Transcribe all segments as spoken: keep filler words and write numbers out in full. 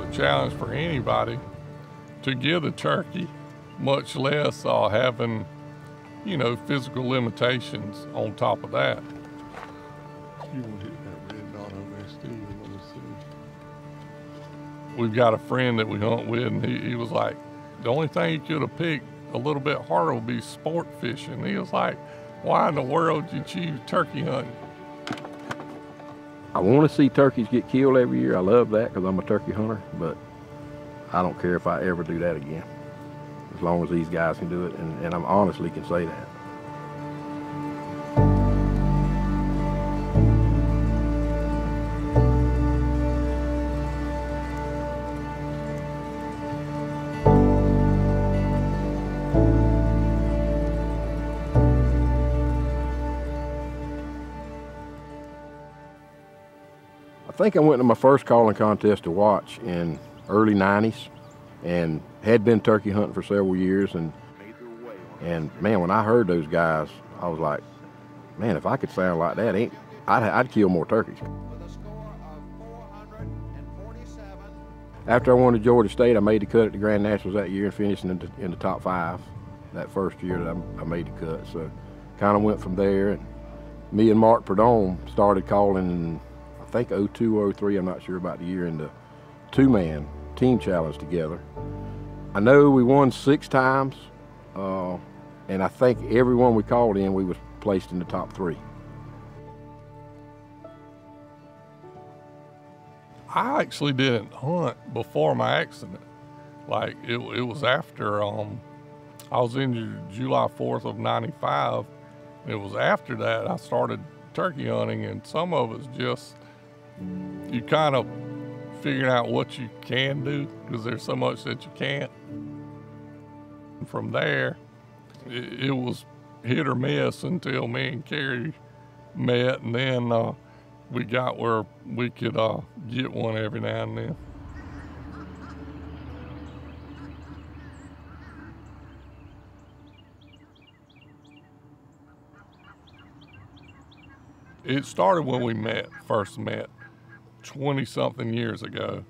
challenge for anybody to get a turkey, much less uh, having, you know, physical limitations on top of that. You want to hit that red dot over there, Steve? Let me see. We've got a friend that we hunt with, and he, he was like, the only thing you could have picked a little bit harder would be sport fishing. He was like, why in the world did you choose turkey hunting? I want to see turkeys get killed every year. I love that because I'm a turkey hunter, but I don't care if I ever do that again, as long as these guys can do it, and, and I honestly can say that. I think I went to my first calling contest to watch in early nineties and had been turkey hunting for several years, and and man, when I heard those guys, I was like, man, if I could sound like that, ain't I'd, I'd kill more turkeys. After I won at Georgia State, I made the cut at the Grand Nationals that year and finished in the, in the top five that first year that I, I made the cut. So kind of went from there, and me and Mark Perdome started calling, I think oh two, oh three, I'm not sure about the year, in the two-man team challenge together. I know we won six times, uh, and I think every one we called in, we was placed in the top three. I actually didn't hunt before my accident. Like, it, it was after, um, I was injured July fourth of ninety-five. It was after that I started turkey hunting, and some of it's just, you kind of figuring out what you can do, because there's so much that you can't. And from there, it, it was hit or miss until me and Kerry met, and then uh, we got where we could uh, get one every now and then. It started when we met, first met, twenty-something years ago.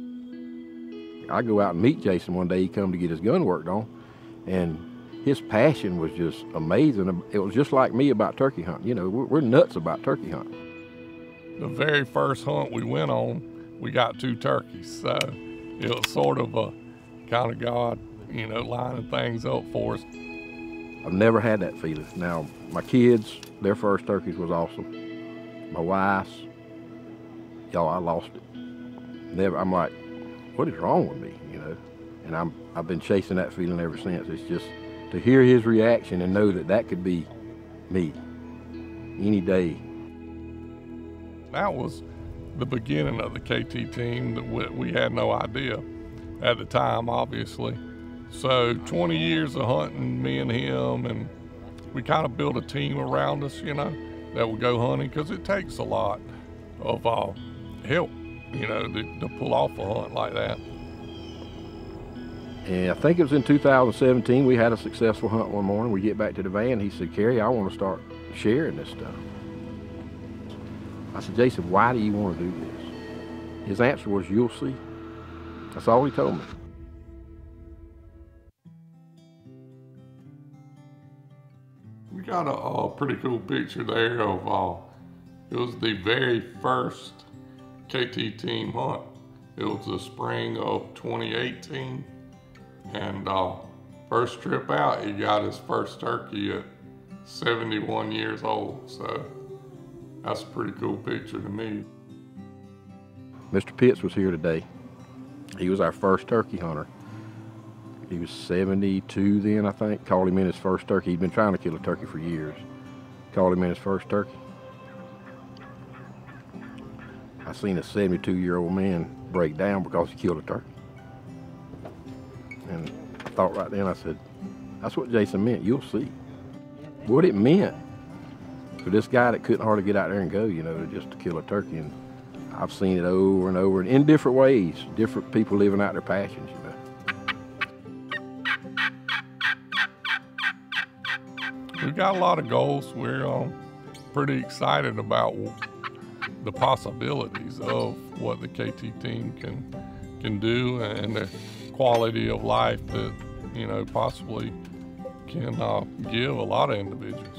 I go out and meet Jason one day. He come to get his gun worked on, and his passion was just amazing. It was just like me about turkey hunting. You know, we're, we're nuts about turkey hunting. The very first hunt we went on, we got two turkeys, so it was sort of a kind of God, you know, lining things up for us. I've never had that feeling. Now, my kids, their first turkeys was awesome. My wife's, y'all, I lost it. Never, I'm like, what is wrong with me, you know? And I'm, I've been chasing that feeling ever since. It's just to hear his reaction and know that that could be me any day. That was the beginning of the K T team. That we, we had no idea at the time, obviously. So twenty years of hunting, me and him, and we kind of built a team around us, you know, that would go hunting, because it takes a lot of uh, help, you know, to, to pull off a hunt like that. And I think it was in two thousand seventeen, we had a successful hunt one morning. We get back to the van, he said, Kerry, I want to start sharing this stuff. I said, Jason, why do you want to do this? His answer was, you'll see. That's all he told me. We got a, a pretty cool picture there of, uh, it was the very first K T team hunt. It was the spring of twenty eighteen. And uh, first trip out, he got his first turkey at seventy-one years old. So that's a pretty cool picture to me. Mister Pitts was here today. He was our first turkey hunter. He was seventy-two then, I think. Called him in his first turkey. He'd been trying to kill a turkey for years. Called him in his first turkey. I seen a seventy-two-year-old man break down because he killed a turkey. And I thought right then, I said, that's what Jason meant, you'll see. What it meant for this guy that couldn't hardly get out there and go, you know, just to kill a turkey. And I've seen it over and over, and in different ways, different people living out their passions, you know. We've got a lot of goals. We're um, pretty excited about the possibilities of what the K T team can can do and the quality of life that, you know, possibly can uh, give a lot of individuals.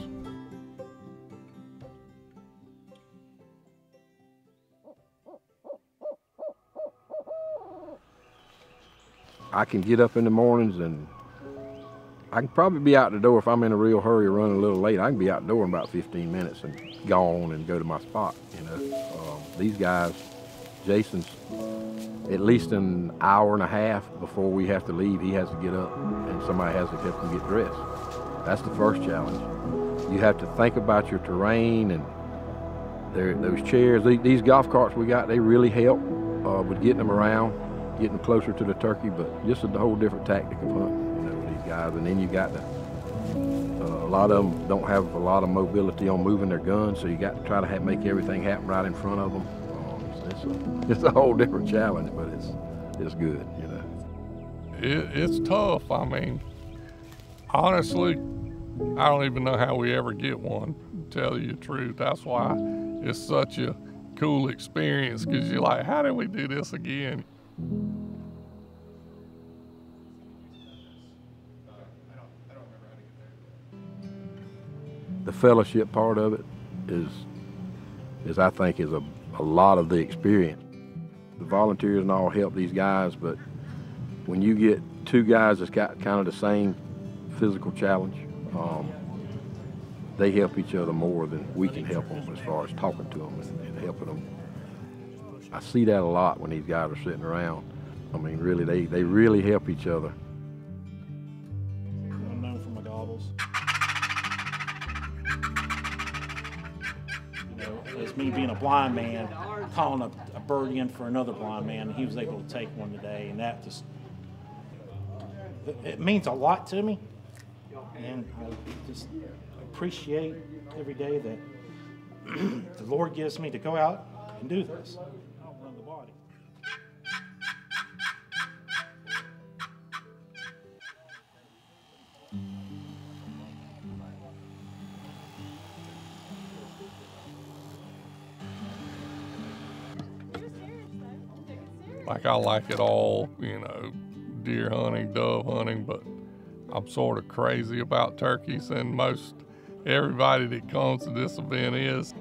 I can get up in the mornings and I can probably be out the door if I'm in a real hurry or running a little late. I can be out the door in about fifteen minutes and gone and go to my spot, you know. Um, these guys, Jason's at least an hour and a half before we have to leave, he has to get up and somebody has to help him get dressed. That's the first challenge. You have to think about your terrain and those chairs. These golf carts we got, they really help uh, with getting them around, getting them closer to the turkey, but just a whole different tactic of hunting, you know, with these guys. And then you got to, uh, a lot of them don't have a lot of mobility on moving their guns, so you got to try to have, make everything happen right in front of them. Um, it's, a, it's a whole different challenge, but it's, it's good, you know. It, it's tough. I mean, honestly, I don't even know how we ever get one, to tell you the truth. That's why it's such a cool experience, because you're like, how did we do this again? The fellowship part of it is, is I think, is a, a lot of the experience. The volunteers and all help these guys, but when you get two guys that's got kind of the same physical challenge, um, they help each other more than we can help them as far as talking to them and, and helping them. I see that a lot when these guys are sitting around. I mean, really, they, they really help each other. I'm known for my goggles. You know, as me being a blind man, calling a, a bird in for another blind man, and he was able to take one today, and that just, it, it means a lot to me. And I just appreciate every day that the Lord gives me to go out and do this. I'll run the body. Like, I like it all, you know, deer hunting, dove hunting, but I'm sort of crazy about turkeys, and most everybody that comes to this event is.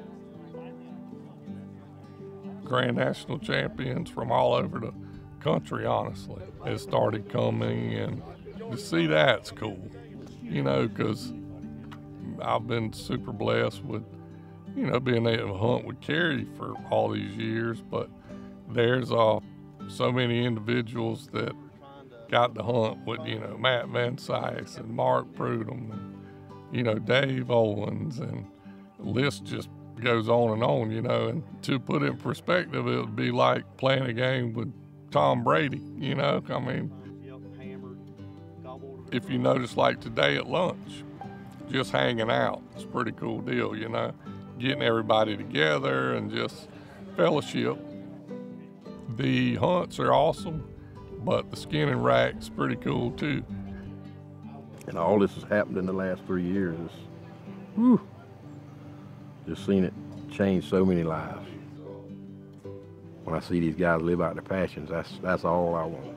Grand National champions from all over the country, honestly, has started coming, and to see that's cool, you know, because I've been super blessed with, you know, being able to hunt with Kerry for all these years, but there's uh, so many individuals that got to hunt with, you know, Matt Van Sykes and Mark Prudhomme and, you know, Dave Owens, and the list just goes on and on, you know. And to put it in perspective, it would be like playing a game with Tom Brady, you know. I mean, if you notice, like today at lunch, just hanging out, it's a pretty cool deal, you know. Getting everybody together and just fellowship. The hunts are awesome, but the skinning rack's pretty cool too. And all this has happened in the last three years. Whew. Just seen it change so many lives. When I see these guys live out their passions, that's, that's all I want.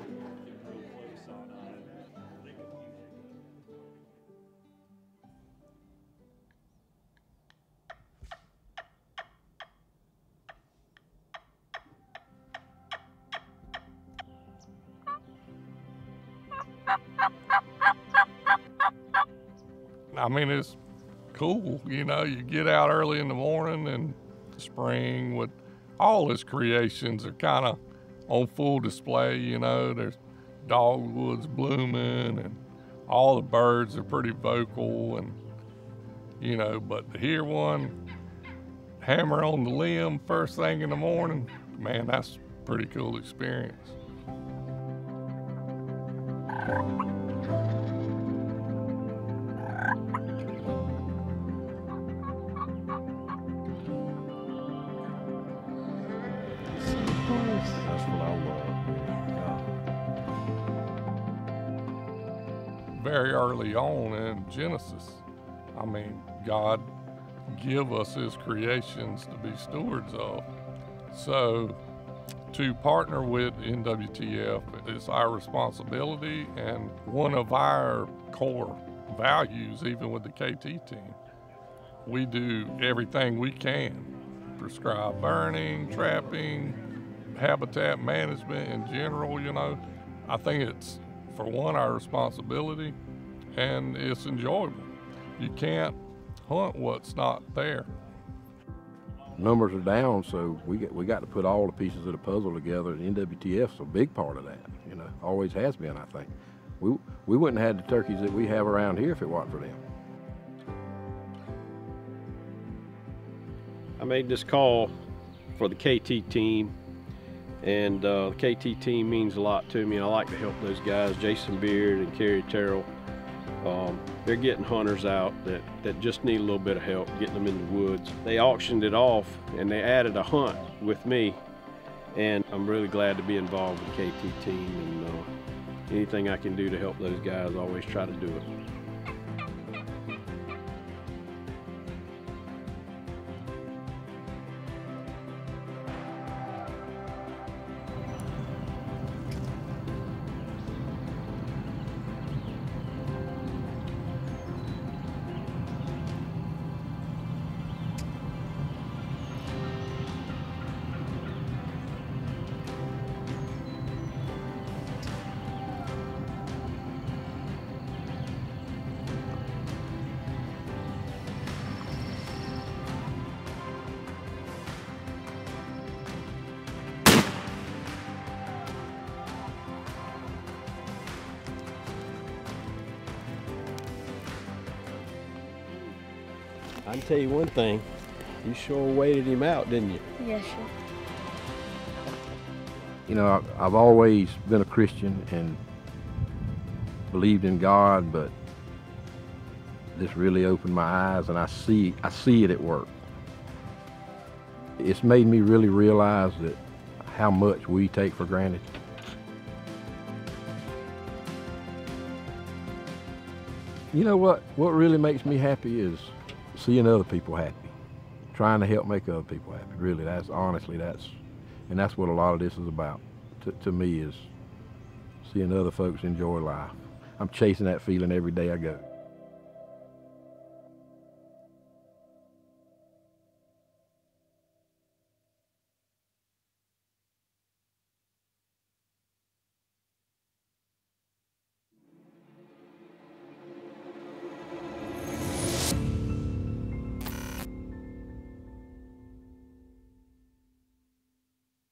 I mean, it's cool, you know, you get out early in the morning, and spring with all his creations are kind of on full display, you know. There's dogwoods blooming, and all the birds are pretty vocal, and, you know, but to hear one hammer on the limb first thing in the morning, man, that's a pretty cool experience. That's what I love. Very early on in Genesis, I mean, God give us his creations to be stewards of. So to partner with N W T F. It's our responsibility and one of our core values, even with the K T team. We do everything we can. Prescribed burning, trapping, habitat management in general, you know. I think it's, for one, our responsibility, and it's enjoyable. You can't hunt what's not there. Numbers are down, so we get, we got to put all the pieces of the puzzle together, and N W T F's a big part of that, you know, always has been, I think. We, we wouldn't have had the turkeys that we have around here if it wasn't for them. I made this call for the K T team, and uh, the K T team means a lot to me. I like to help those guys, Jason Beard and Kerry, Terrell. Um, they're getting hunters out that, that just need a little bit of help getting them in the woods. They auctioned it off and they added a hunt with me, and I'm really glad to be involved with the K T team, and uh, anything I can do to help those guys, I always try to do it. I can tell you one thing, you sure waited him out, didn't you? Yes, sir. You know, I've always been a Christian and believed in God, but this really opened my eyes, and I see, I see it at work. It's made me really realize that how much we take for granted. You know what, what really makes me happy is seeing other people happy, trying to help make other people happy. Really, that's honestly, that's, and that's what a lot of this is about, to, to me, is seeing other folks enjoy life. I'm chasing that feeling every day I go.